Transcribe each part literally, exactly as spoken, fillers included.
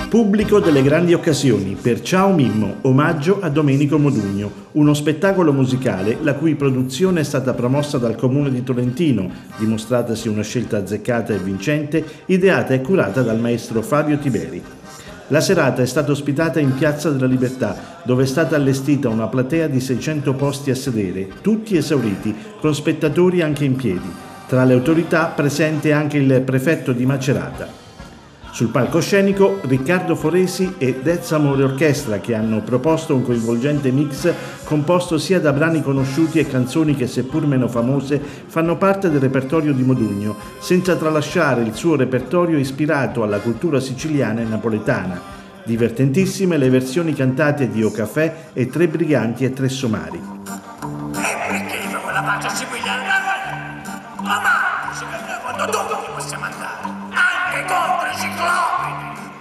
Pubblico delle grandi occasioni per Ciao Mimmo, omaggio a Domenico Modugno, uno spettacolo musicale la cui produzione è stata promossa dal Comune di Tolentino, dimostratasi una scelta azzeccata e vincente, ideata e curata dal maestro Fabio Tiberi. La serata è stata ospitata in Piazza della Libertà, dove è stata allestita una platea di seicento posti a sedere, tutti esauriti, con spettatori anche in piedi. Tra le autorità presente anche il prefetto di Macerata. Sul palcoscenico Riccardo Foresi e Dez Amore Orchestra, che hanno proposto un coinvolgente mix composto sia da brani conosciuti e canzoni che, seppur meno famose, fanno parte del repertorio di Modugno, senza tralasciare il suo repertorio ispirato alla cultura siciliana e napoletana. Divertentissime le versioni cantate di O Café e Tre Briganti e Tre Somari. E perché quella faccia si piglia? Ma quando dove possiamo andare? Anche contro i ciclopi!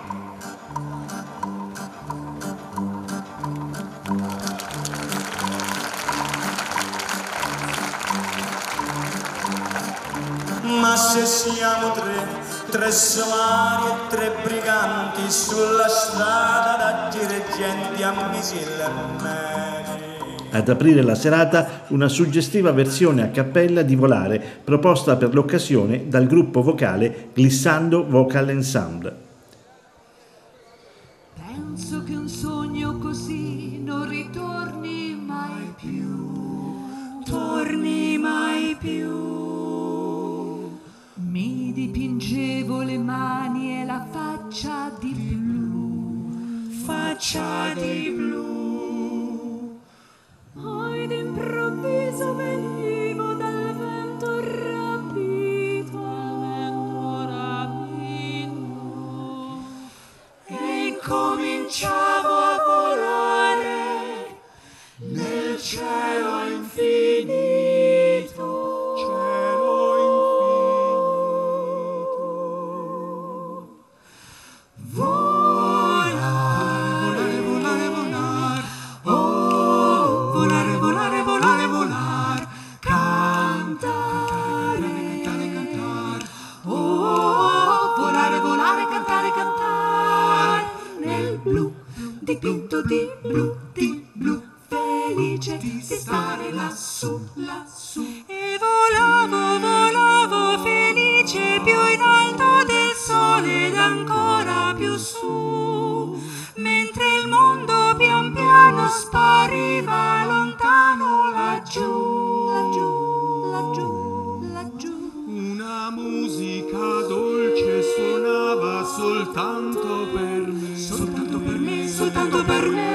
Ma se siamo tre, tre somari e tre briganti sulla strada da dirigenti a misile e meni. Ad aprire la serata una suggestiva versione a cappella di Volare, proposta per l'occasione dal gruppo vocale Glissando Vocal Ensemble. Penso che un sogno così non ritorni mai più, torni mai più. Mi dipingevo le mani e la faccia di blu, faccia di blu. Poi d'improvviso venivo dal vento rapito, vento rapito, e cominciavo a volare nel cielo infinito, cielo infinito. Volare, volare, volare, oh, volare, volare, volare, volare, cantare, cantare, cantare, oh, volare, volare, cantare, cantare, nel blu, dipinto di blu, di blu, felice di stare lassù, lassù. E volavo, volavo, felice, più in alto del sole ed ancora più su, mentre il mondo pian piano spariva lontano laggiù, laggiù, laggiù, laggiù. Una musica dolce suonava soltanto per me, Soltanto per me, soltanto per me.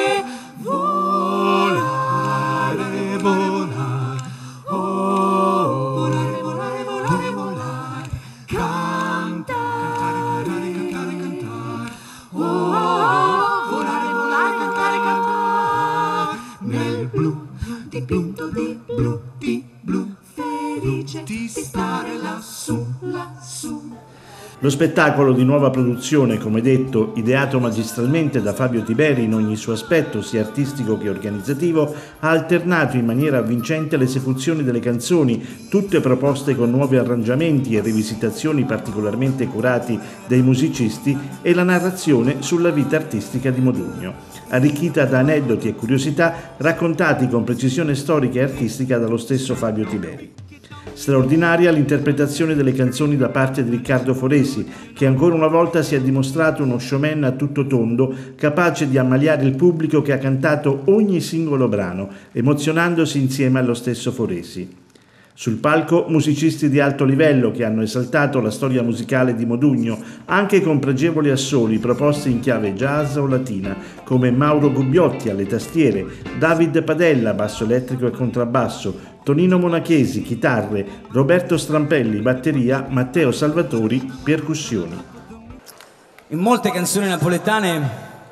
volare, volare, oh, Volare, volare, volare, volare, cantare, cantare, cantare, cantare, oh, volare, volare, cantare, cantare, nel blu, dipinto di blu, di blu, felice di stare lassù, lassù. Lo spettacolo di nuova produzione, come detto, ideato magistralmente da Fabio Tiberi in ogni suo aspetto, sia artistico che organizzativo, ha alternato in maniera avvincente l'esecuzione delle canzoni, tutte proposte con nuovi arrangiamenti e rivisitazioni particolarmente curati dai musicisti, e la narrazione sulla vita artistica di Modugno, arricchita da aneddoti e curiosità raccontati con precisione storica e artistica dallo stesso Fabio Tiberi. Straordinaria l'interpretazione delle canzoni da parte di Riccardo Foresi, che ancora una volta si è dimostrato uno showman a tutto tondo, capace di ammaliare il pubblico che ha cantato ogni singolo brano, emozionandosi insieme allo stesso Foresi. Sul palco musicisti di alto livello che hanno esaltato la storia musicale di Modugno, anche con pregevoli assoli proposti in chiave jazz o latina, come Mauro Gubbiotti alle tastiere, David Padella basso elettrico e contrabbasso, Tonino Monachesi chitarre, Roberto Strampelli batteria, Matteo Salvatori percussioni. In molte canzoni napoletane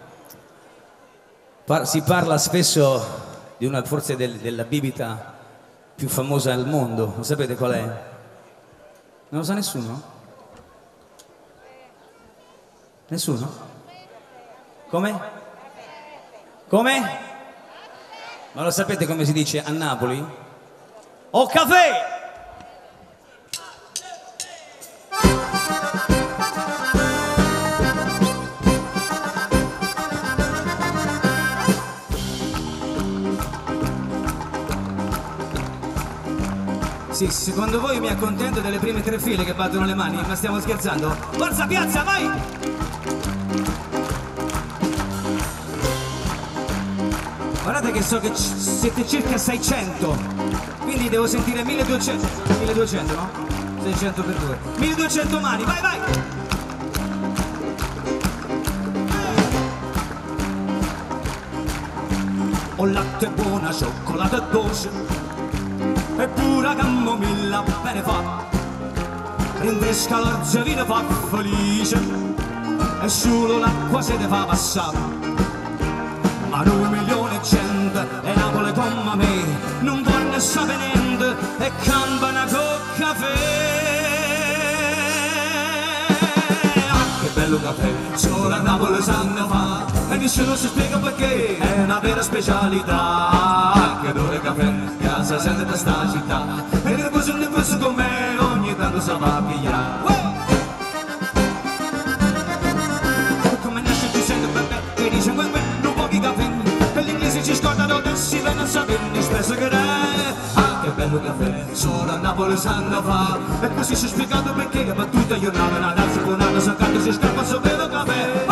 par- si parla spesso di una, forse del, della bibita più famosa al mondo. Lo sapete qual è? Non lo sa nessuno? Nessuno? Come? Come? Ma lo sapete come si dice a Napoli? O caffè! Sì, secondo voi mi accontento delle prime tre file che battono le mani? Ma stiamo scherzando? Forza Piazza, vai! Guardate che so che siete circa seicento, quindi devo sentire milleduecento, milleduecento no? seicento per due, milleduecento mani, vai vai! Ho latte buona, cioccolata dolce e pura camomilla bene fa, rinfresca l'arzevina fa felice e solo l'acqua se te fa passare. Ma due milioni di gente e Napoli come me non vuole sapere niente e campana col caffè. Ah, che bello caffè, solo a Napoli sanno fa e nessuno si spiega perché è una vera specialità. Ah, che odore caffè, che si sente da sta città e che così ne penso con me ogni tanto si va a pigliare. Come nasce ti sento bebè che dice quel quel e gli inglesi ci scordano che si vengono a sapere spesso che è. Ah, che bello caffè, solo a Napoli sanno fa e così si è spiegato perché che battuta io nave una danza con una saccata si scappa so bello caffè.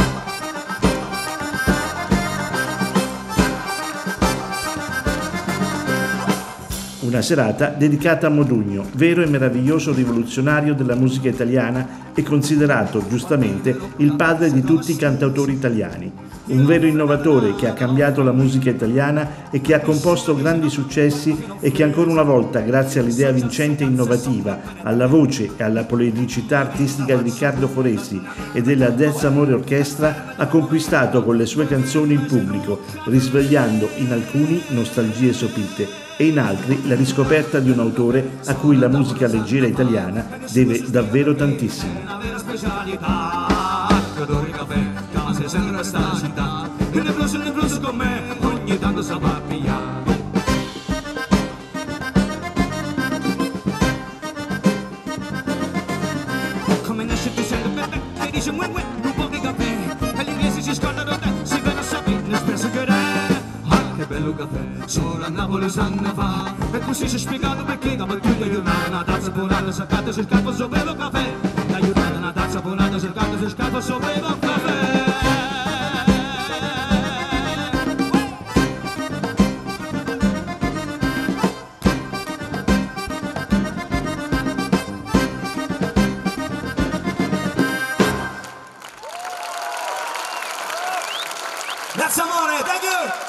Una serata dedicata a Modugno, vero e meraviglioso rivoluzionario della musica italiana e considerato giustamente il padre di tutti i cantautori italiani. Un vero innovatore che ha cambiato la musica italiana e che ha composto grandi successi e che ancora una volta, grazie all'idea vincente e innovativa, alla voce e alla poliedricità artistica di Riccardo Foresi e della Dez Amore Orchestra, ha conquistato con le sue canzoni il pubblico, risvegliando in alcuni nostalgie sopite e in altri la riscoperta di un autore a cui la musica leggera italiana deve davvero tantissimo. Se sembra sta città e ne blues, ne blues con me ogni tanto si va a pigliare. Come nasce ti sento bebè che dice mue mue un po' di caffè e gli inglesi ci scordano te si vengono a sapere spesso che è. Ah, che bello caffè, solo a Napoli sanno fa e così si è spiegato perché da battuta io una tazza buonata saccata sul capo so bello caffè. Aiutata una tazza buonata sul capo sul capo so bello caffè. Grazie amore, thank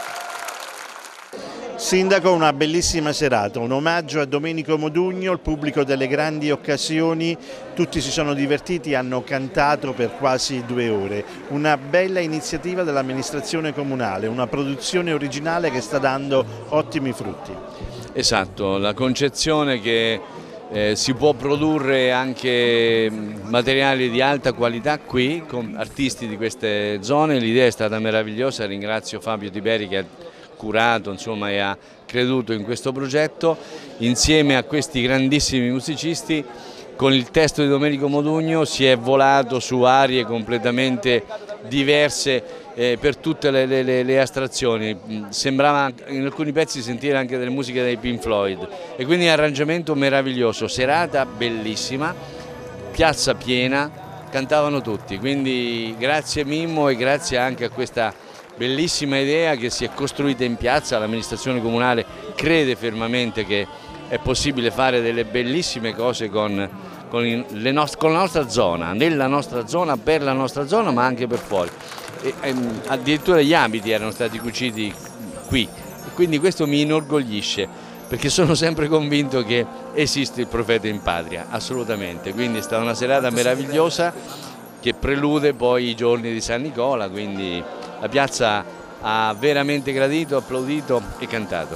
you! Sindaco, una bellissima serata, un omaggio a Domenico Modugno, il pubblico delle grandi occasioni, tutti si sono divertiti, hanno cantato per quasi due ore. Una bella iniziativa dell'amministrazione comunale, una produzione originale che sta dando ottimi frutti. Esatto, la concezione che eh, si può produrre anche materiali di alta qualità qui, con artisti di queste zone, l'idea è stata meravigliosa, ringrazio Fabio Tiberi che ha curato insomma, e ha creduto in questo progetto, insieme a questi grandissimi musicisti. Con il testo di Domenico Modugno si è volato su aree completamente diverse eh, per tutte le, le, le astrazioni, sembrava in alcuni pezzi sentire anche delle musiche dei Pink Floyd e quindi un arrangiamento meraviglioso, serata bellissima, piazza piena, cantavano tutti, quindi grazie Mimmo e grazie anche a questa bellissima idea che si è costruita in piazza. L'amministrazione comunale crede fermamente che è possibile fare delle bellissime cose con, con, le nost- con la nostra zona, nella nostra zona, per la nostra zona ma anche per fuori. E, e, addirittura gli abiti erano stati cuciti qui e quindi questo mi inorgoglisce perché sono sempre convinto che esiste il profeta in patria, assolutamente, quindi è stata una serata meravigliosa che prelude poi i giorni di San Nicola, quindi la piazza ha veramente gradito, applaudito e cantato.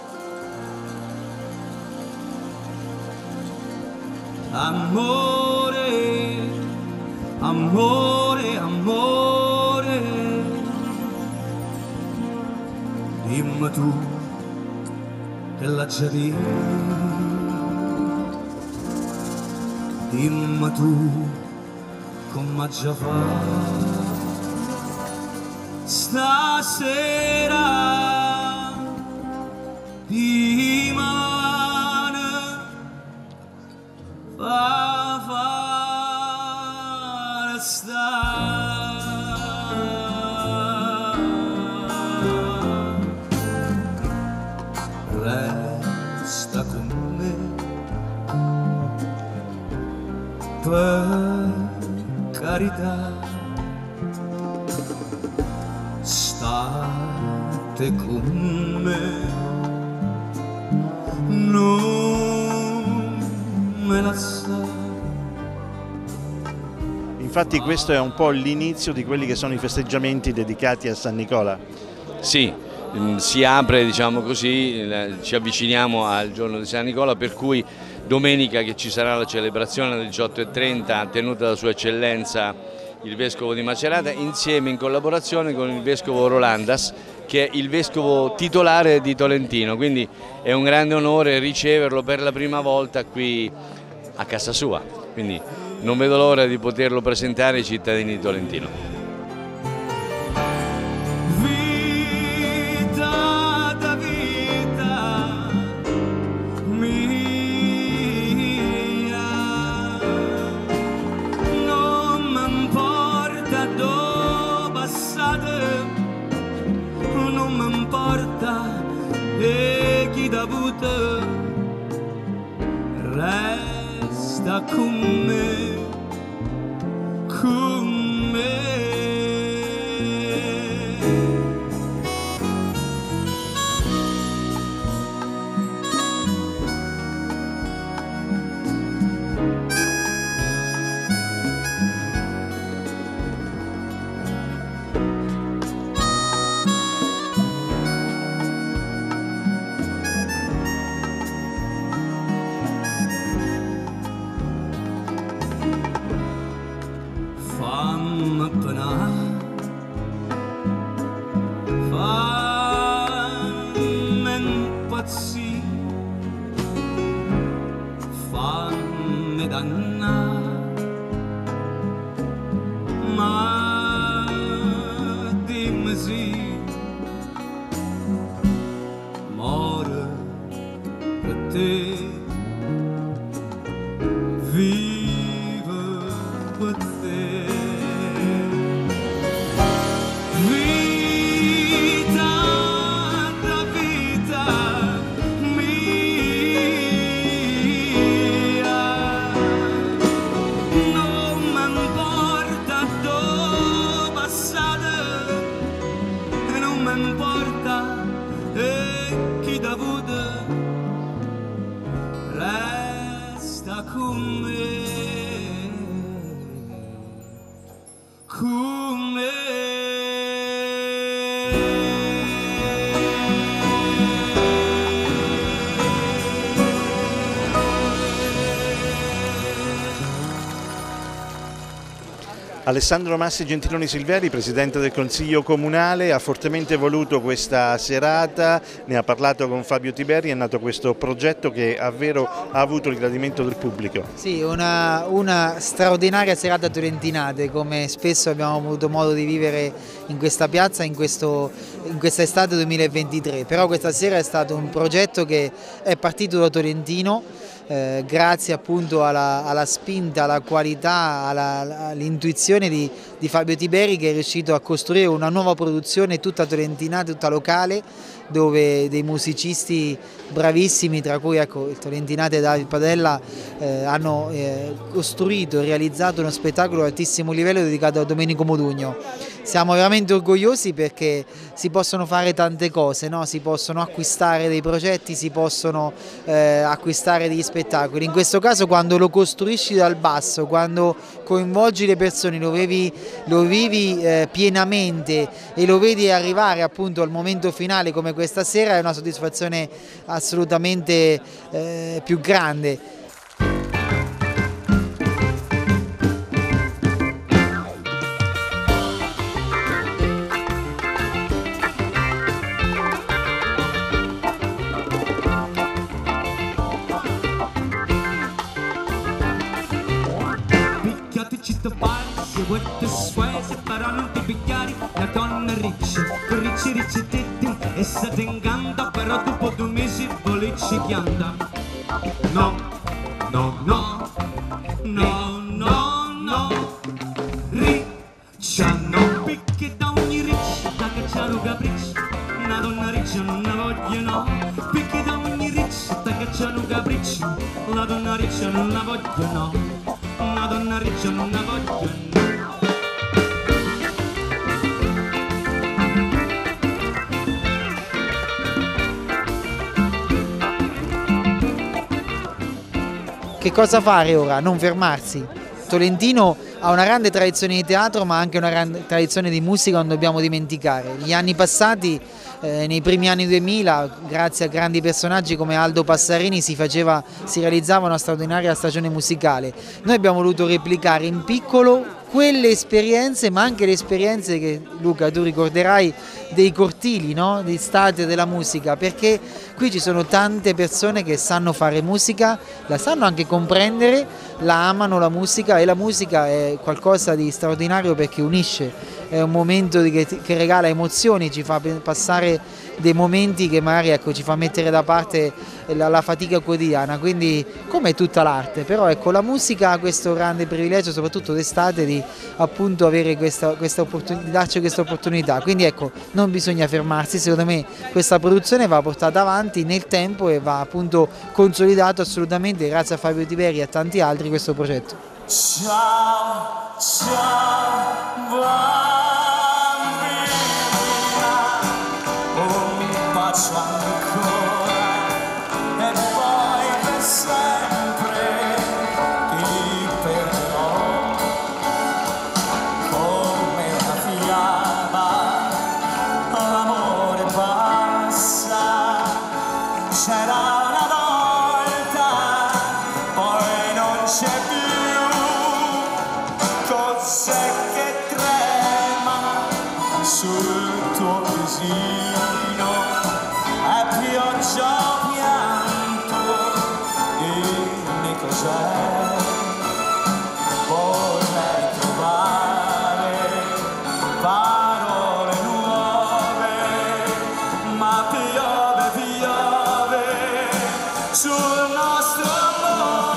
Amore, amore, amore, dimmi tu che l'ha già detto, dimmi tu come già fa. Stasera rimane te con me, non me la sa. Infatti questo è un po' l'inizio di quelli che sono i festeggiamenti dedicati a San Nicola. Sì, si apre, diciamo così, ci avviciniamo al giorno di San Nicola, per cui domenica che ci sarà la celebrazione alle diciotto e trenta tenuta da Sua Eccellenza il Vescovo di Macerata, insieme in collaborazione con il Vescovo Rolandas, che è il Vescovo titolare di Tolentino, quindi è un grande onore riceverlo per la prima volta qui a casa sua, quindi non vedo l'ora di poterlo presentare ai cittadini di Tolentino. Vita da vita mia, non mi importa dove passate, non mi importa e chi da avuto, resta con me, con me. Fammi penare, fammi impazzire, fammi dannare, ma dimmi sì, muore per te, vive per te. Vita da vita mia, non mi importa dove passate, e non mi importa e chi da avuto, resta con me, con me. Alessandro Massi Gentiloni Silveri, Presidente del Consiglio Comunale, ha fortemente voluto questa serata, ne ha parlato con Fabio Tiberi, è nato questo progetto che davvero ha avuto il gradimento del pubblico. Sì, una, una straordinaria serata tolentinate, come spesso abbiamo avuto modo di vivere in questa piazza in, questo, in questa estate duemilaventitré, però questa sera è stato un progetto che è partito da Tolentino, Eh, grazie appunto alla, alla spinta, alla qualità, all'intuizione di, di Fabio Tiberi, che è riuscito a costruire una nuova produzione tutta tolentinata, tutta locale, dove dei musicisti bravissimi, tra cui ecco, il tolentinate David Padella, eh, hanno eh, costruito e realizzato uno spettacolo di altissimo livello dedicato a Domenico Modugno. Siamo veramente orgogliosi perché si possono fare tante cose, no? Si possono acquistare dei progetti, si possono eh, acquistare degli spettacoli. In questo caso, quando lo costruisci dal basso, quando coinvolgi le persone, lo vivi, lo vivi eh, pienamente e lo vedi arrivare appunto al momento finale come questa sera, è una soddisfazione assolutamente eh, più grande. Però non ti picchiare, la donna riccia, ricci ricci tetti, e se ti incanta, però dopo due mesi volecci pianta. No, no, no, no, no, no, riccia no, picchi da ogni riccia, da cacciare un capriccio, una donna riccia non la voglio no, picchi da ogni riccia, da cacciare un capriccio, la donna riccia non la voglio no, una donna riccia non la voglio no. che cosa fare ora? Non fermarsi. Tolentino ha una grande tradizione di teatro ma anche una grande tradizione di musica, non dobbiamo dimenticare. Gli anni passati, eh, nei primi anni duemila, grazie a grandi personaggi come Aldo Passarini si, faceva, si realizzava una straordinaria stagione musicale. Noi abbiamo voluto replicare in piccolo quelle esperienze, ma anche le esperienze che, Luca, tu ricorderai, dei cortili, no? Di estate della musica, perché qui ci sono tante persone che sanno fare musica, la sanno anche comprendere, la amano la musica, e la musica è qualcosa di straordinario perché unisce, è un momento che, che regala emozioni, ci fa passare dei momenti che magari, ecco, ci fa mettere da parte la, la fatica quotidiana, quindi come tutta l'arte, però ecco, la musica ha questo grande privilegio, soprattutto d'estate, di appunto avere questa, questa opportunità, darci questa opportunità, quindi ecco, non bisogna fermarsi. Secondo me questa produzione va portata avanti nel tempo e va appunto consolidato assolutamente, grazie a Fabio Tiberi e a tanti altri, questo progetto. Ciao, ciao, bambina, un bacio ancora e poi per sempre ti perderò come una fiaba, l'amore passa, c'era una volta, poi non c'è più. Cos'è che trema sul tuo visino? È pioggia o pianto? Dimmi cos'è. Vorrei trovare parole nuove, ma piove, piove sul nostro amore.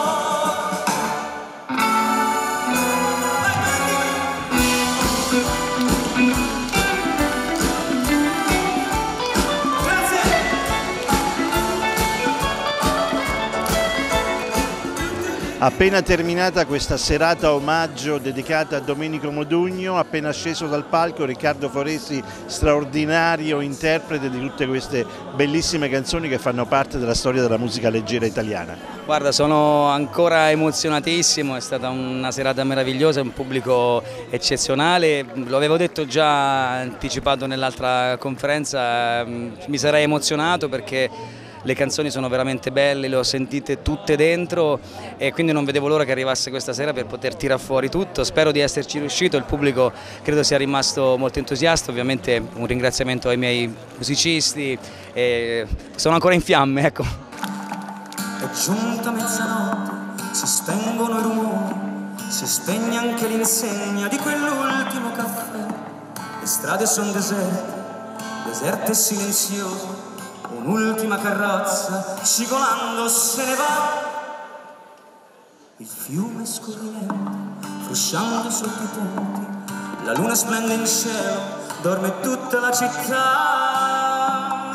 Appena terminata questa serata omaggio dedicata a Domenico Modugno, appena sceso dal palco Riccardo Foresi, straordinario interprete di tutte queste bellissime canzoni che fanno parte della storia della musica leggera italiana. Guarda, sono ancora emozionatissimo, è stata una serata meravigliosa, un pubblico eccezionale, lo avevo detto già anticipato nell'altra conferenza, mi sarei emozionato perché le canzoni sono veramente belle, le ho sentite tutte dentro e quindi non vedevo l'ora che arrivasse questa sera per poter tirar fuori tutto. Spero di esserci riuscito, il pubblico credo sia rimasto molto entusiasta, ovviamente un ringraziamento ai miei musicisti, e sono ancora in fiamme, ecco. È giunta mezzanotte, si spengono i rumori, si spegne anche l'insegna di quell'ultimo caffè. Le strade sono deserte, deserte e silenziose. Un'ultima carrozza scivolando se ne va. Il fiume scorre lento, frusciando sotto i ponti. La luna splende in cielo, dorme tutta la città.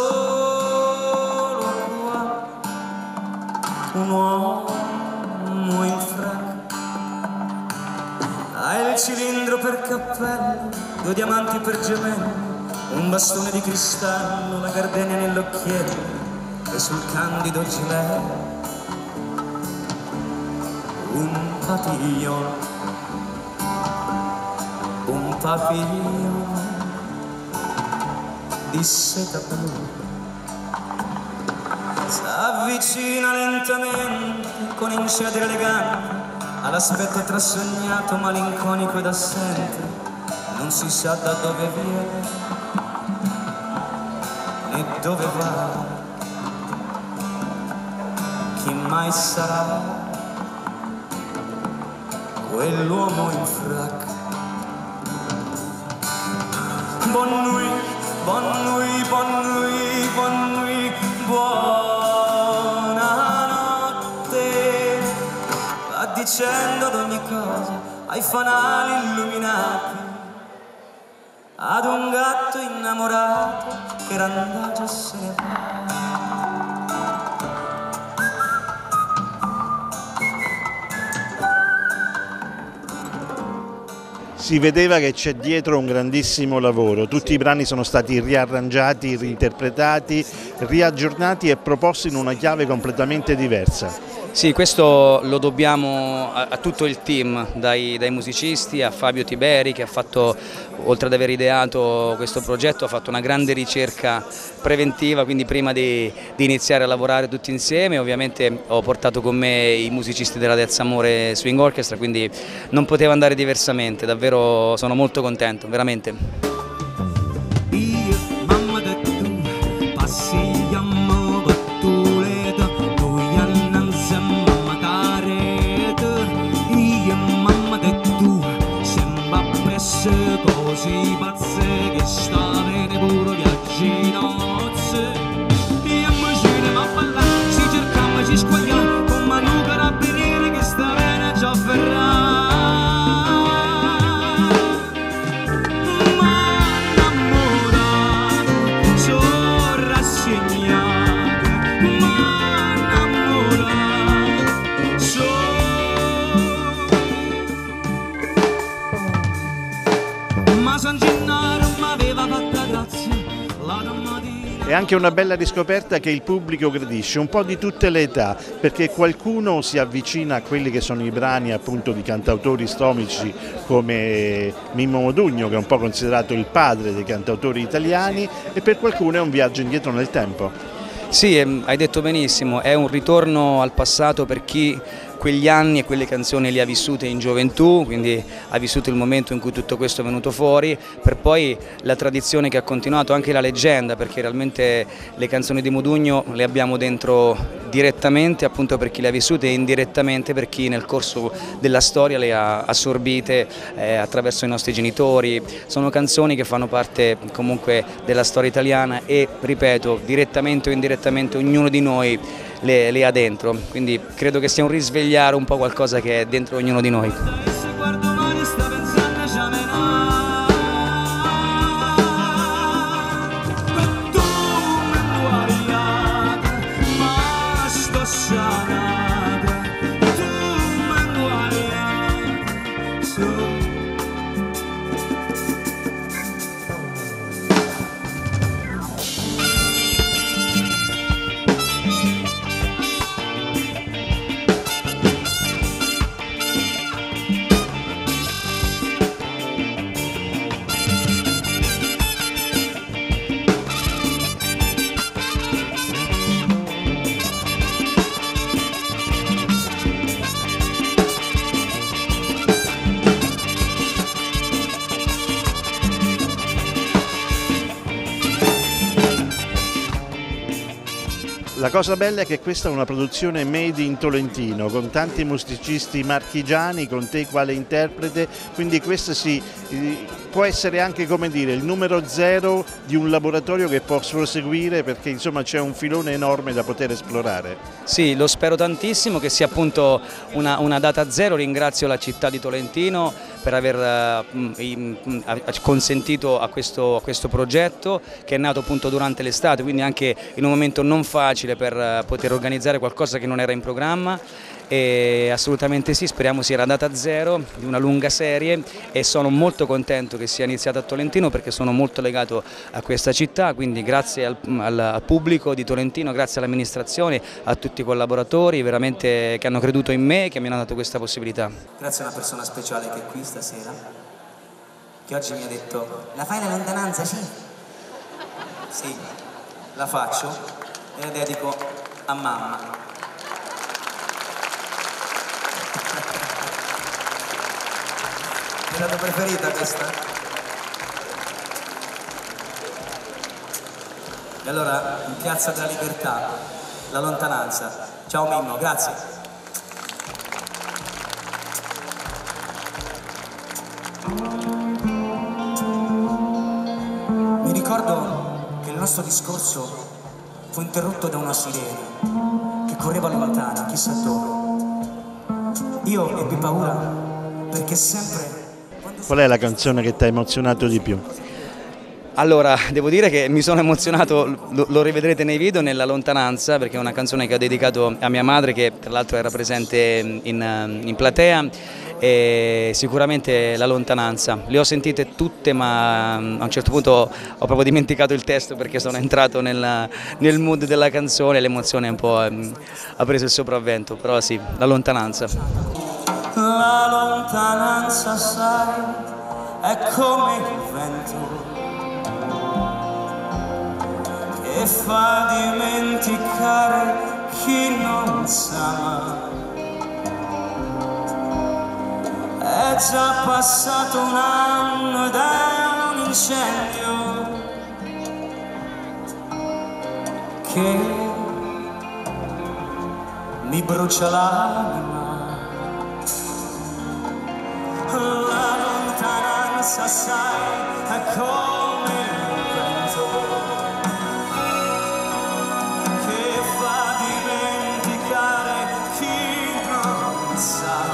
Solo qua un uomo in frac ha il cilindro per cappello, due diamanti per gemelli, un bastone di cristallo, la gardenia nell'occhiello e sul candido gilet un papillon, un papillon di seta blu. S'avvicina lentamente con incedere elegante all'aspetto trasognato, malinconico ed assente. Non si sa da dove viene e dove va, chi mai sarà quell'uomo in frac. Bonne nuit, bonne nuit, bonne nuit, bonne nuit, buonanotte. Va dicendo ad ogni cosa ai fanali illuminati, ad un gatto innamorato che era andato e se ne va. Si vedeva che c'è dietro un grandissimo lavoro, tutti i brani sono stati riarrangiati, reinterpretati, riaggiornati e proposti in una chiave completamente diversa. Sì, questo lo dobbiamo a, a tutto il team, dai, dai musicisti a Fabio Tiberi che ha fatto, oltre ad aver ideato questo progetto, ha fatto una grande ricerca preventiva, quindi prima di, di iniziare a lavorare tutti insieme ovviamente ho portato con me i musicisti della Terza Amore Swing Orchestra, quindi non poteva andare diversamente, davvero sono molto contento, veramente. Così pazze che sta bene pure viaggi in nozze e a macine ma balla si cercava ci squaglia come un carabiniere che sta bene già ferrato ma innamorato sono rassegnato ma innamorato sono. È anche una bella riscoperta che il pubblico gradisce, un po' di tutte le età, perché qualcuno si avvicina a quelli che sono i brani appunto di cantautori storici come Mimmo Modugno, che è un po' considerato il padre dei cantautori italiani, e per qualcuno è un viaggio indietro nel tempo. Sì, hai detto benissimo, è un ritorno al passato per chi quegli anni e quelle canzoni le ha vissute in gioventù, quindi ha vissuto il momento in cui tutto questo è venuto fuori, per poi la tradizione che ha continuato, anche la leggenda, perché realmente le canzoni di Modugno le abbiamo dentro direttamente appunto per chi le ha vissute e indirettamente per chi nel corso della storia le ha assorbite eh, attraverso i nostri genitori. Sono canzoni che fanno parte comunque della storia italiana e, ripeto, direttamente o indirettamente ognuno di noi le, le ha dentro, quindi credo che sia un risvegliare un po' qualcosa che è dentro ognuno di noi. La cosa bella è che questa è una produzione made in Tolentino, con tanti musicisti marchigiani, con te quale interprete, quindi questo si, può essere anche, come dire, il numero zero di un laboratorio che può proseguire, perché insomma c'è un filone enorme da poter esplorare. Sì, lo spero tantissimo che sia appunto una, una data zero. Ringrazio la città di Tolentino per aver uh, consentito a questo, a questo progetto, che è nato appunto durante l'estate, quindi anche in un momento non facile per uh, poter organizzare qualcosa che non era in programma. E assolutamente sì, speriamo sia la data zero di una lunga serie e sono molto contento che sia iniziata a Tolentino perché sono molto legato a questa città, quindi grazie al, al, al pubblico di Tolentino, grazie all'amministrazione, a tutti i collaboratori veramente che hanno creduto in me e che mi hanno dato questa possibilità. Grazie a una persona speciale che è qui stasera, che oggi mi ha detto: la fai la lontananza? Sì. Sì, la faccio e la dedico a mamma. È la tua preferita questa? E allora, in Piazza della Libertà, la lontananza. Ciao Mimmo, grazie. Mi ricordo che il nostro discorso fu interrotto da una sirena che correva lontana, chissà dove. Io ebbi paura perché sempre... Qual è la canzone che ti ha emozionato di più? Allora, devo dire che mi sono emozionato, lo, lo rivedrete nei video, nella lontananza, perché è una canzone che ho dedicato a mia madre, che tra l'altro era presente in, in platea, e sicuramente La lontananza. Le ho sentite tutte, ma a un certo punto ho proprio dimenticato il testo perché sono entrato nel, nel mood della canzone, l'emozione un po' ha preso il sopravvento, però sì, La lontananza. La lontananza, sai, è come il vento che fa dimenticare chi non sa. È già passato un anno ed è un incendio che mi brucia l'anima. La lontananza, sai, è come il vento che fa dimenticare chi non sa.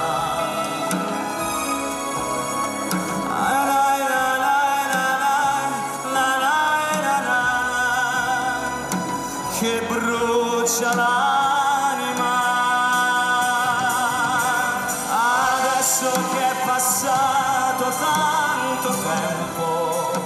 Che brucia l'anima, adesso che è passato tanto tempo.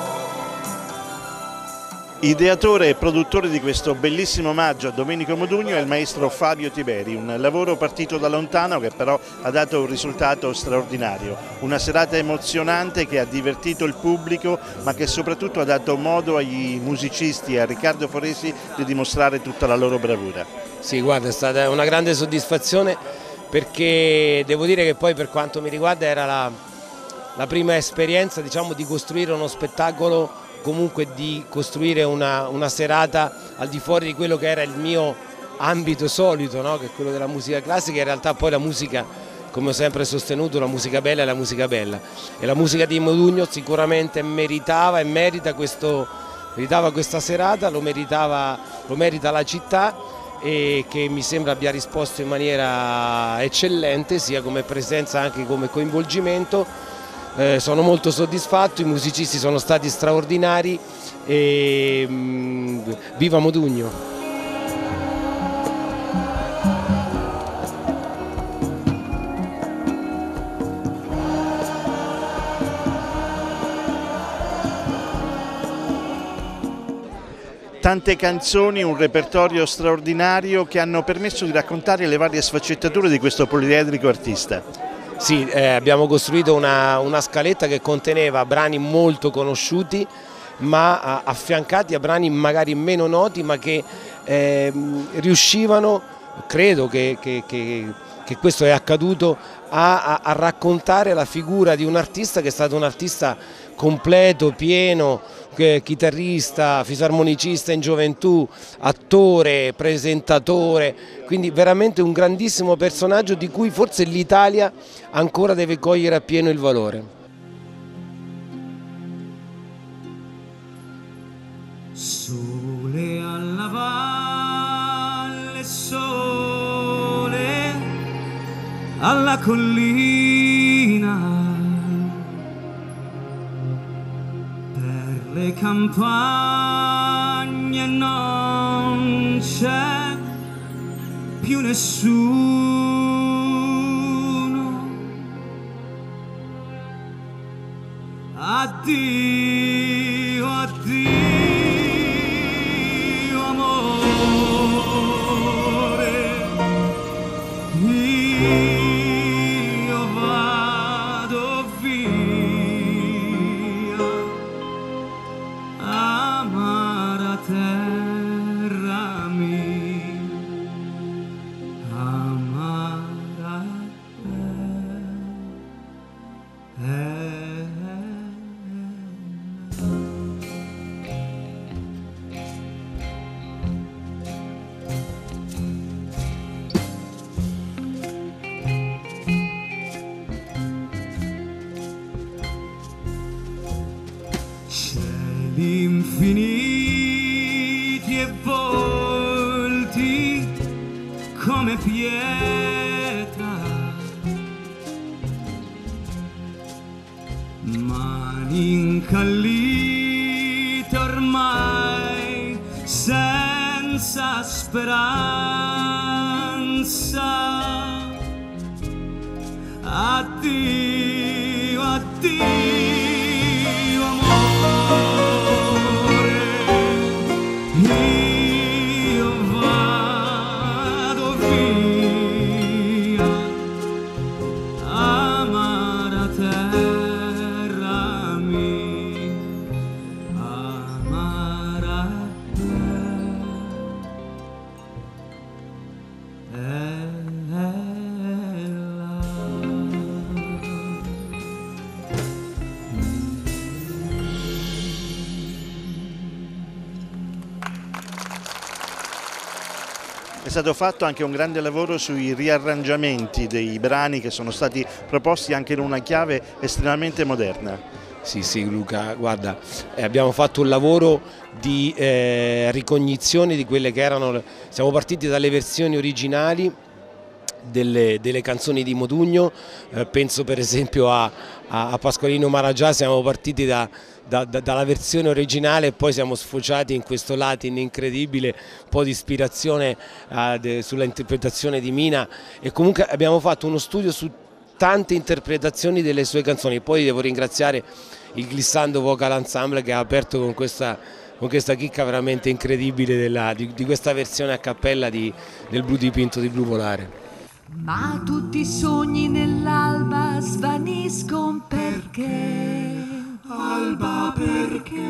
Ideatore e produttore di questo bellissimo omaggio a Domenico Modugno è il maestro Fabio Tiberi, un lavoro partito da lontano che però ha dato un risultato straordinario, una serata emozionante che ha divertito il pubblico ma che soprattutto ha dato modo ai musicisti e a Riccardo Foresi di dimostrare tutta la loro bravura. Sì, guarda, è stata una grande soddisfazione perché devo dire che poi per quanto mi riguarda era la, la prima esperienza, diciamo, di costruire uno spettacolo, comunque di costruire una, una serata al di fuori di quello che era il mio ambito solito, no? Che è quello della musica classica. In realtà poi la musica, come ho sempre sostenuto, la musica bella è la musica bella, e la musica di Modugno sicuramente meritava e merita, questo, meritava questa serata, lo, meritava, lo merita la città, e che mi sembra abbia risposto in maniera eccellente sia come presenza anche come coinvolgimento. Eh, sono molto soddisfatto, i musicisti sono stati straordinari e mh, viva Modugno! Tante canzoni, un repertorio straordinario che hanno permesso di raccontare le varie sfaccettature di questo poliedrico artista. Sì, eh, abbiamo costruito una, una scaletta che conteneva brani molto conosciuti ma a, affiancati a brani magari meno noti, ma che eh, riuscivano, credo che, che, che, che questo è accaduto, a, a, a raccontare la figura di un artista che è stato un artista completo, pieno, chitarrista, fisarmonicista in gioventù, attore, presentatore, quindi veramente un grandissimo personaggio di cui forse l'Italia ancora deve cogliere appieno il valore. Sole alla valle, sole alla collina, le campagne non c'è più nessuno. Addio, addio amore, io vado via. Amara terra mia, amara cieli infiniti e volti come pietra, mani incallite senza speranza. Addio, addio amore, io vado via, amara terra mia, amara È stato fatto anche un grande lavoro sui riarrangiamenti dei brani che sono stati proposti anche in una chiave estremamente moderna. Sì, sì Luca, guarda, eh, abbiamo fatto un lavoro di eh, ricognizione di quelle che erano, siamo partiti dalle versioni originali delle, delle canzoni di Modugno, eh, penso per esempio a, a, a Pasqualino Maragià, siamo partiti da, da, da, dalla versione originale e poi siamo sfociati in questo Latin incredibile, un po' di ispirazione eh, sulla interpretazione di Mina, e comunque abbiamo fatto uno studio su tante interpretazioni delle sue canzoni. Poi devo ringraziare il Glissando Vocal Ensemble che ha aperto con questa, con questa chicca veramente incredibile della, di, di questa versione a cappella di, del Blu dipinto di Blu Polare. Ma tutti i sogni nell'alba svaniscono perché, alba perché,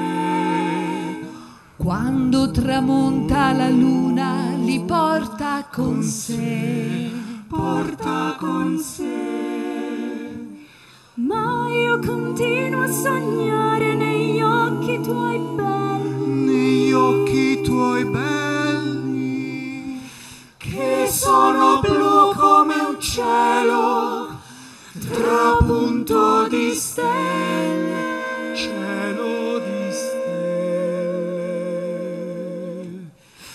quando tramonta la luna li porta con sé, porta con sé. Ma io continuo a sognare negli occhi tuoi belli, negli occhi tuoi belli, che sono blu come un cielo trapunto di stelle, cielo di stelle.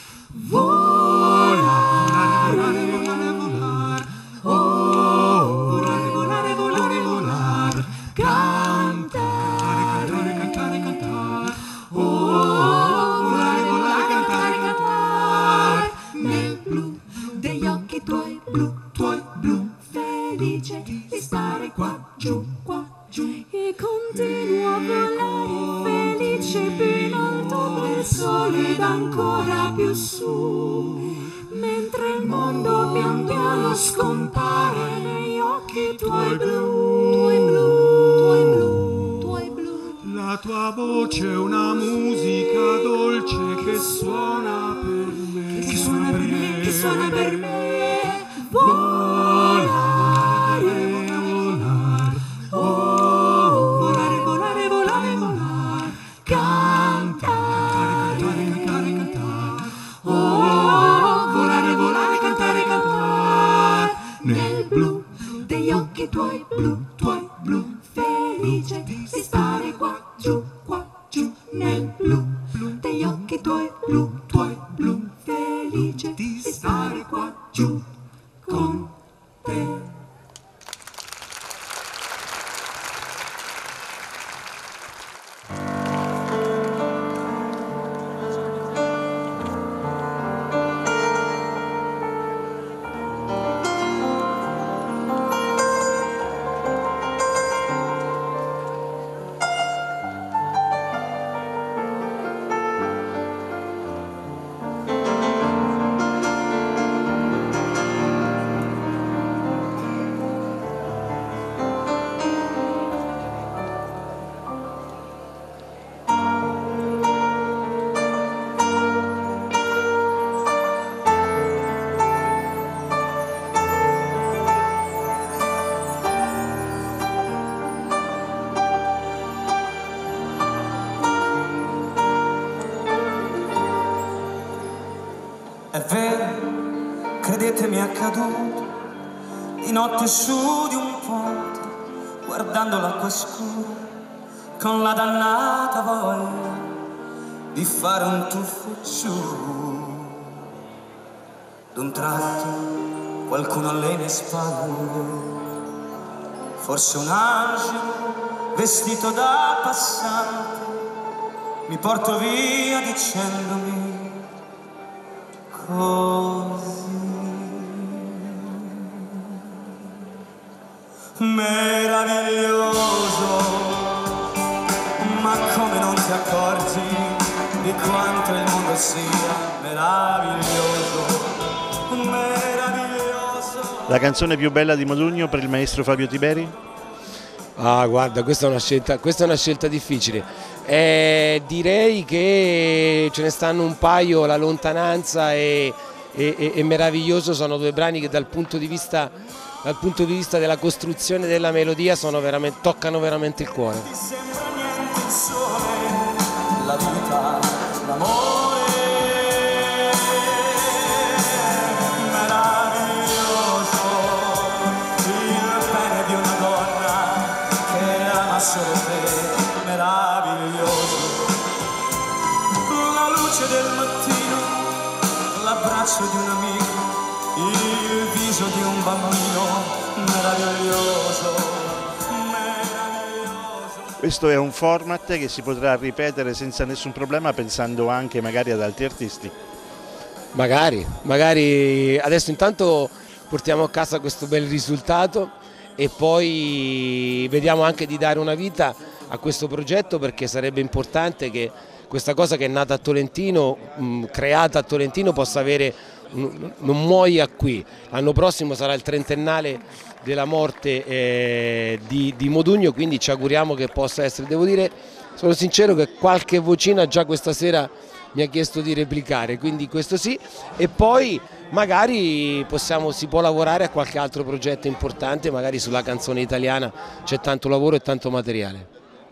Volare, volare, volare, volare, oh, volare, volare, volare, volare, cantare, cantare, cantare, cantare, oh, volare, volare, cantare, cantare, nel blu degli occhi tuoi blu, tuoi blu, felice di stare qua giù, qua giù, e continuo a volare felice più in alto verso ed ancora più su, mentre il mondo pian piano scompare negli occhi tuoi blu, tuoi blu, tuoi blu, tuoi blu. La tua voce è una musica dolce che suona per me, che suona per me, che suona per me. Volare, volare, oh, volare, volare, volare, volare, cantare, cantare, cantare, cantare, oh, volare, volare, cantare, cantare, nel blu degli occhi tuoi blu, tuoi blu, felice di stare qua giù, qua giù, nel blu degli occhi tuoi blu, tuoi blu, felice di stare qua giù con te. È vero, credetemi è accaduto, di notte su di un ponte, guardando l'acqua scura, con la dannata voglia di fare un tuffo giù. D'un tratto qualcuno alle mie spalle, forse un angelo vestito da passante, mi porto via dicendomi accorgi di quanto il mondo sia meraviglioso, meraviglioso. La canzone più bella di Modugno per il maestro Fabio Tiberi? Ah, guarda, questa è una scelta, questa è una scelta difficile. Eh, direi che ce ne stanno un paio, La lontananza e, e, e Meraviglioso sono due brani che dal punto di vista, dal punto di vista della costruzione della melodia sono veramente, toccano veramente il cuore. Ti sembra niente il sole, la vita, l'amore, meraviglioso, il bene di una donna che ama solo te, meraviglioso, la luce del mattino, l'abbraccio di un amico, il viso di un bambino, meraviglioso. Questo è un format che si potrà ripetere senza nessun problema, pensando anche magari ad altri artisti. Magari, magari adesso intanto portiamo a casa questo bel risultato e poi vediamo anche di dare una vita a questo progetto, perché sarebbe importante che questa cosa che è nata a Tolentino, mh, creata a Tolentino, possa avere, mh, non muoia qui. L'anno prossimo sarà il trentennale della morte eh, di, di Modugno, quindi ci auguriamo che possa essere. Devo dire, sono sincero, che qualche vocina già questa sera mi ha chiesto di replicare, quindi questo sì, e poi magari possiamo, si può lavorare a qualche altro progetto importante, magari sulla canzone italiana c'è tanto lavoro e tanto materiale.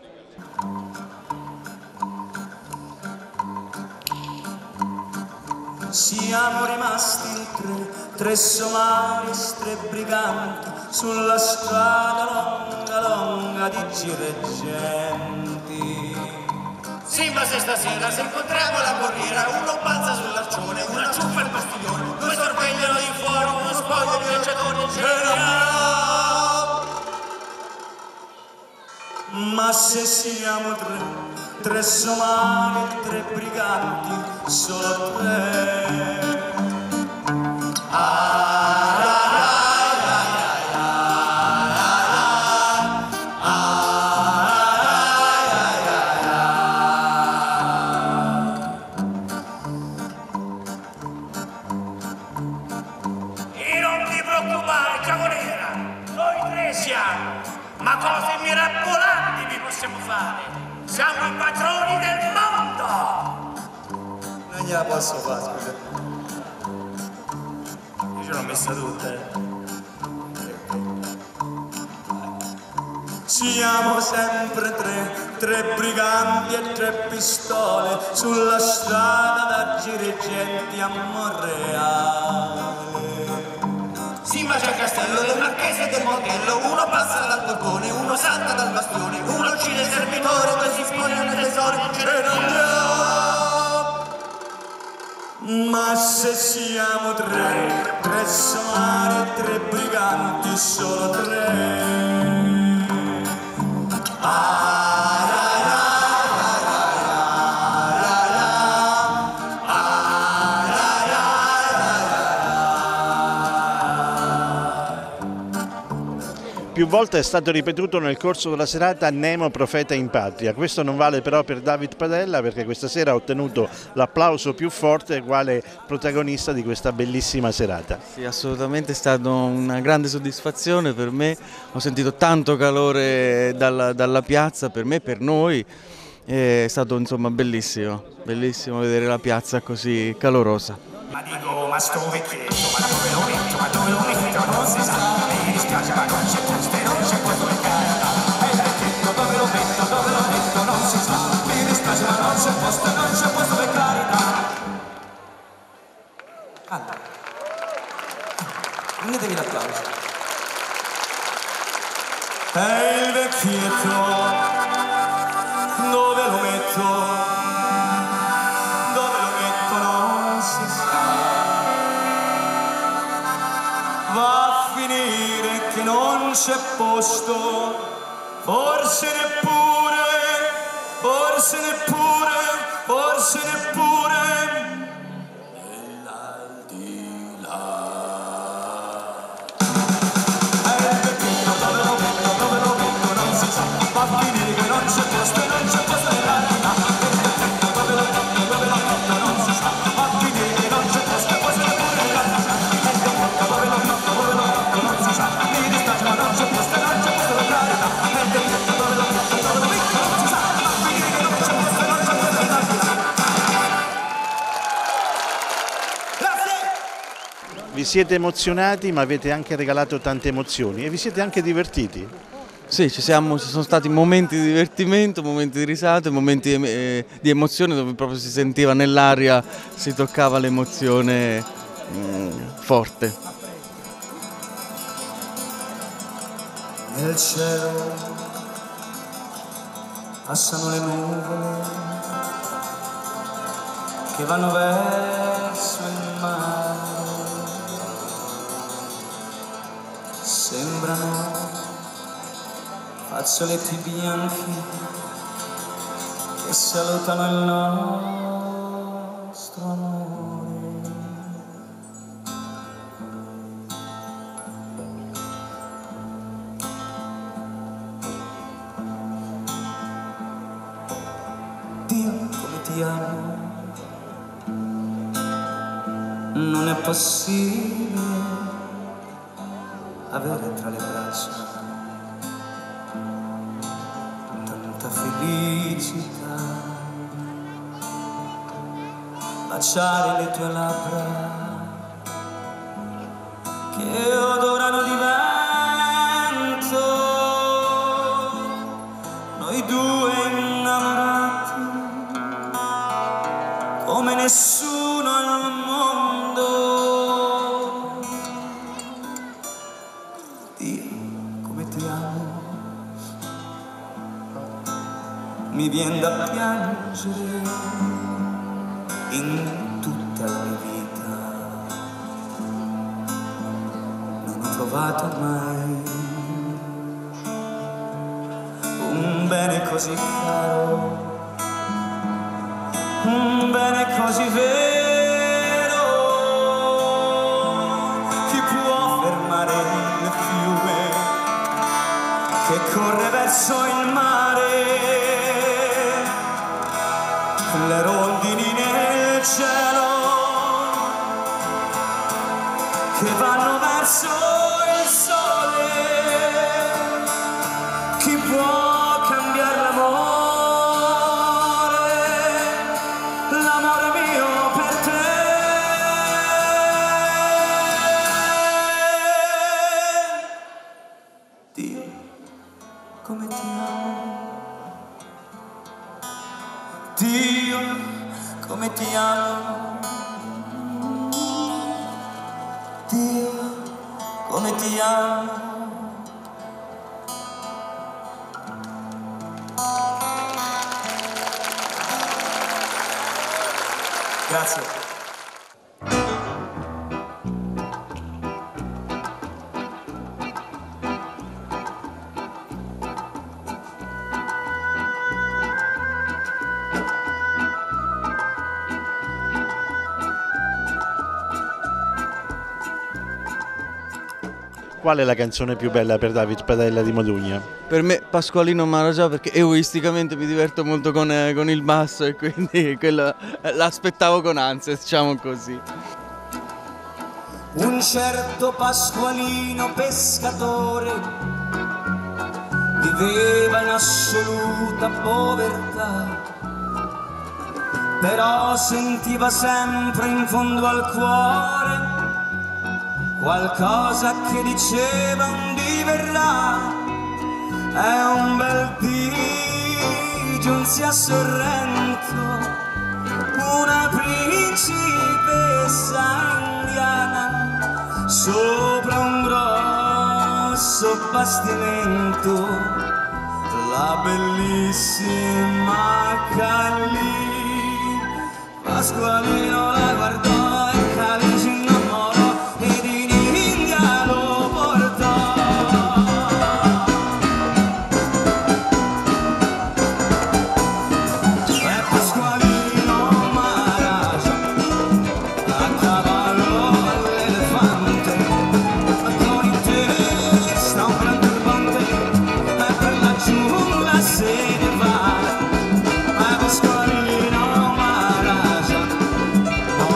Siamo rimasti in tre, tre somali, tre briganti, sulla strada longa longa di Girgenti. Sì, ma se stasera se incontriamo la corriera, uno balza sull'arcione, una ciuffa il bastiglione, due sorvegliano di fuori, uno spoglio di viaggiatori e ma se siamo tre, tre somali, tre briganti, solo tre. Ah, la, la, la, la, la, la, e non ti preoccupare, Giaconera, noi tre siamo, ma cose mirabolanti vi possiamo fare. Siamo i padroni del mondo! non gliela posso fare, scusa. Io ce l'ho messa tutta, eh. Siamo sempre tre, tre briganti e tre pistole, sulla strada da Girgenti a Monreale. Sì, ma c'è il castello del marchese e del Montello, uno passa dal balcone, uno salta dal bastione, uno uccide il servitore, due si sposano nei tesori, ce ne andiamo! Ma se siamo tre, tre somali e tre briganti, solo tre. Ah, la, la, la, la, la, la, ah, la, la, la, la. Più volte è stato ripetuto nel corso della serata Nemo profeta in patria. Questo non vale però per David Padella, perché questa sera ha ottenuto l'applauso più forte quale protagonista di questa bellissima serata. Sì, assolutamente è stata una grande soddisfazione per me, ho sentito tanto calore dalla, dalla piazza, per me e per noi, è stato insomma bellissimo, bellissimo vedere la piazza così calorosa. Ma dico, ma sto vecchietto, ma dove lo metto, ma dove lo metto, non si sa, mi dispiace ma non c'è posto e non c'è posto per carità. E il vecchietto dove lo metto, dove lo metto, non si sa, mi dispiace ma non c'è posto e non c'è posto per carità. Allora, prendetevi l'applauso. E il vecchietto dove lo metto, dove lo metto non si sa. Va a finire che non c'è posto, forse neppure, forse neppure, forse neppure nell'aldilà. E il vecchietto dove lo metto, dove lo metto non si sa. Va a finire che non c'è posto e non c'è posto nell'aldilà. Vi siete emozionati, ma avete anche regalato tante emozioni e vi siete anche divertiti? Sì, ci, siamo, ci sono stati momenti di divertimento, momenti di risate, momenti eh, di emozione dove proprio si sentiva nell'aria, si toccava l'emozione mm, forte. Nel cielo passano le nuvole che vanno verso il mare, sembrano fazzoletti bianchi che salutano il nostro amore. Dio, come ti amo, non è possibile avere tra le braccia tanta felicità, baciare le tue labbra che odorano di vento, noi due innamorati come nessuno al mondo. Dio, come ti amo, mi viene da piangere in tutta la mia vita. Non ho trovato mai un bene così caro, un bene così vero. Chi può fermare il fiume che corre verso il mare? Le rondini nel cielo che vanno verso il sole. Chi può cambiare l'amore, l'amore mio per te? Dio, come ti amo, Dio, come ti amo, Dio, come ti amo. Grazie. Qual è la canzone più bella per David Padella di Modugno? Per me Pasqualino Marajà, perché egoisticamente mi diverto molto con, eh, con il basso e quindi l'aspettavo con ansia, diciamo così. Un certo Pasqualino pescatore viveva in assoluta povertà, però sentiva sempre in fondo al cuore qualcosa che diceva un dì verrà. È un bel dì, giunse a Sorrento una principessa indiana sopra un grosso bastimento, la bellissima Calì. Pasqualino la guardò e Calì si innamorò ed in India lo portò. E Pasqualino Marajà a cavallo all'elefante, con in testa un gran turbante, e per la giungla se ne va. E Pasqualino Marajà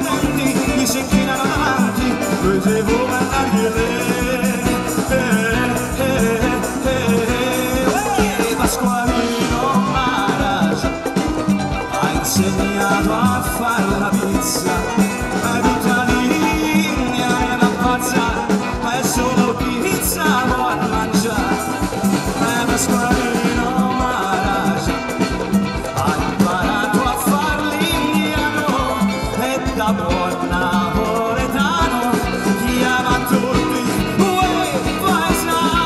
studenti gli si inchinano davanti, lui si vuole mandargli le Pasqualino Maragia ha insegnato a fare la pizza, ma tutta l'India è una pazza, ma è solo pizza vuol mangiare. E Pasqualino Maragia ha imparato a far l'indiano e da buon napoletano chiama tutti uè paesano.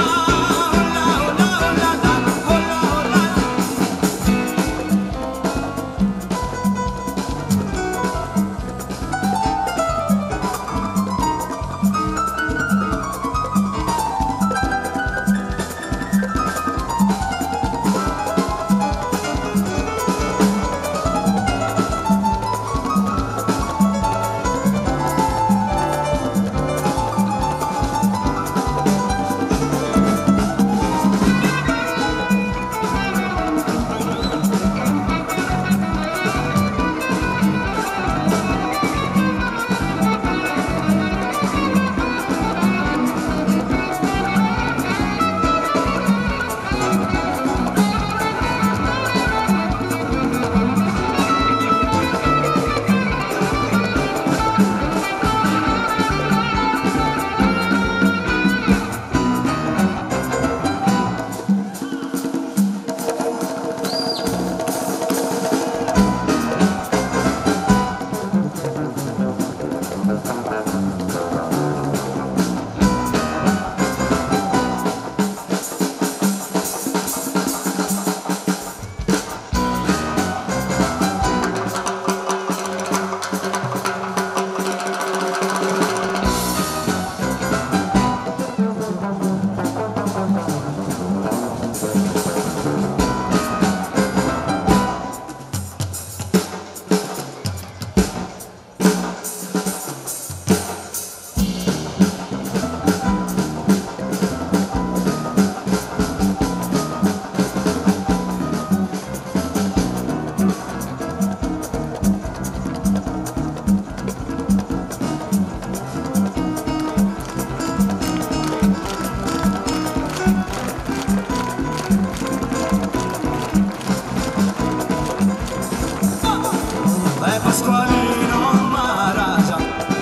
Pasqualino Maragia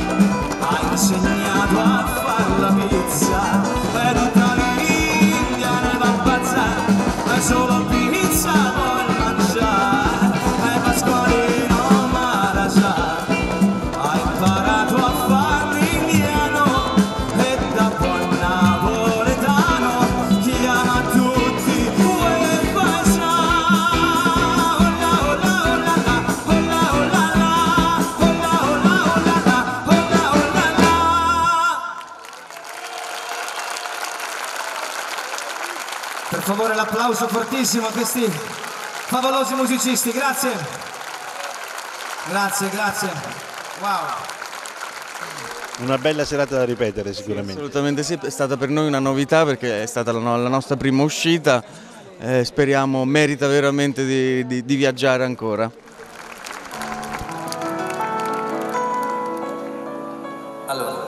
ha insegnato a fare la pizza e tutta l'India ne va a pazzare, ma solo pizza vuol mangiare. E Pasqualino Maragia ha imparato a fare l'indiano e da buon napoletano chiama tutti uè paesano. Per favore l'applauso fortissimo a questi favolosi musicisti, grazie. Grazie, grazie. Wow. Una bella serata da ripetere sicuramente. Sì, assolutamente sì, è stata per noi una novità perché è stata la, no la nostra prima uscita, eh, speriamo merita veramente di, di, di viaggiare ancora. Allora,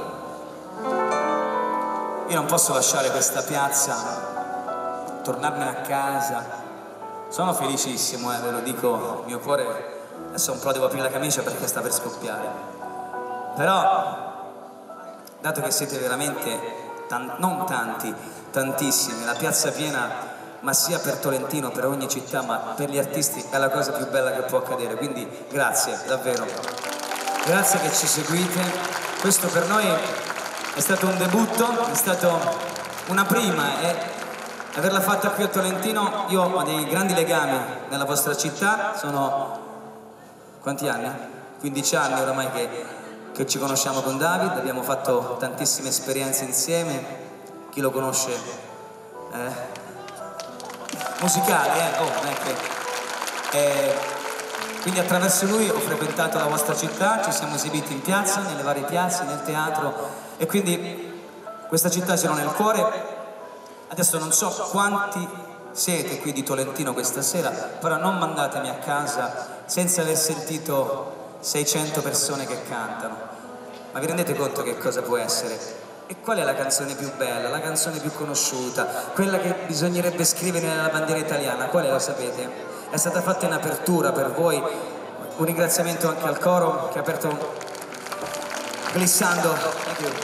io non posso lasciare questa piazza, tornarmene a casa. Sono felicissimo, eh, ve lo dico, il mio cuore adesso un po' devo aprire la camicia perché sta per scoppiare. Però, dato che siete veramente tan non tanti, tantissimi, la piazza piena, ma sia per Tolentino, per ogni città, ma per gli artisti è la cosa più bella che può accadere. Quindi grazie, davvero. Grazie che ci seguite. Questo per noi è stato un debutto, è stato una prima e averla fatta qui a Tolentino, io ho dei grandi legami nella vostra città, sono quanti anni? quindici anni oramai che, che ci conosciamo con David, abbiamo fatto tantissime esperienze insieme, chi lo conosce? Eh? Musicali, eh? Oh, non è che... Eh, quindi attraverso lui ho frequentato la vostra città, ci siamo esibiti in piazza, nelle varie piazze, nel teatro e quindi questa città ce l'ho nel cuore. Adesso non so quanti siete qui di Tolentino questa sera, però non mandatemi a casa senza aver sentito seicento persone che cantano. Ma vi rendete conto che cosa può essere? E qual è la canzone più bella, la canzone più conosciuta, quella che bisognerebbe scrivere nella bandiera italiana? Qual è, lo sapete? È stata fatta in apertura per voi. Un ringraziamento anche al coro che ha aperto glissando. Thank you.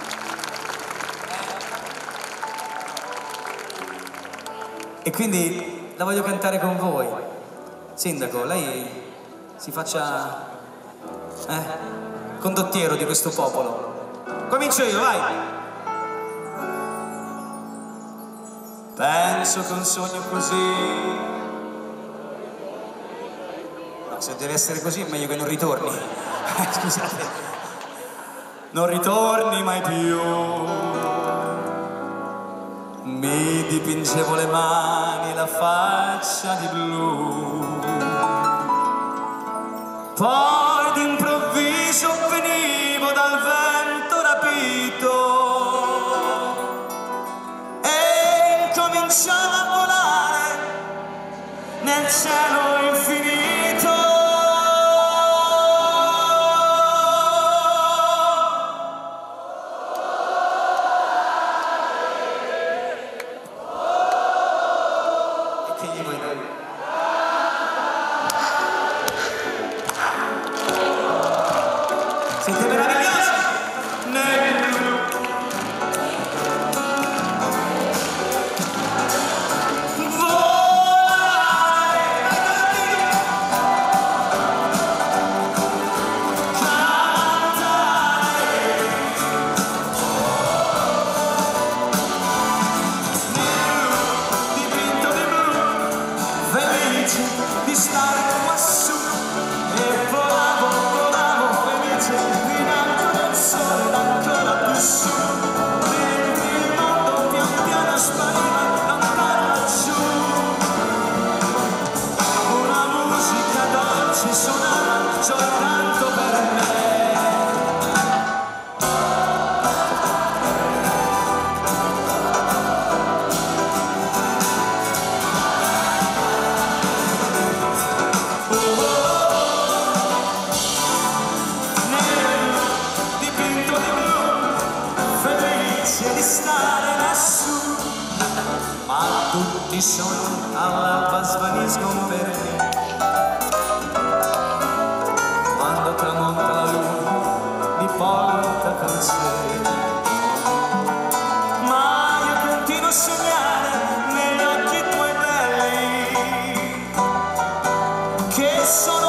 E quindi la voglio cantare con voi. Sindaco, lei si faccia eh, condottiero di questo popolo. Comincio io, vai! Penso che un sogno così, no, se deve essere così è meglio che non ritorni. Scusate, non ritorni mai più. Mi dipingevo le mani e la faccia di blu, poi d'improvviso venivo dal vento rapito e incominciavo a volare nel cielo infinito. E che gli vuoi dare? Siete meravigliosi! Nel blu. Volare, cantare, nel blu, dipinto di blu, felice di stare quassù e volavo, volavo felice in alto del sole ancora più su, mentre il mondo pian piano spariva lontano laggiù. Una musica dolce suonava soltanto per me. Dipinto di blu, felice di stare lassù, ma tutti i sogni all'alba svaniscono per me. Quando tramonta la luna mi porta con sé, ma io continuo a sognare negli occhi tuoi belli che sono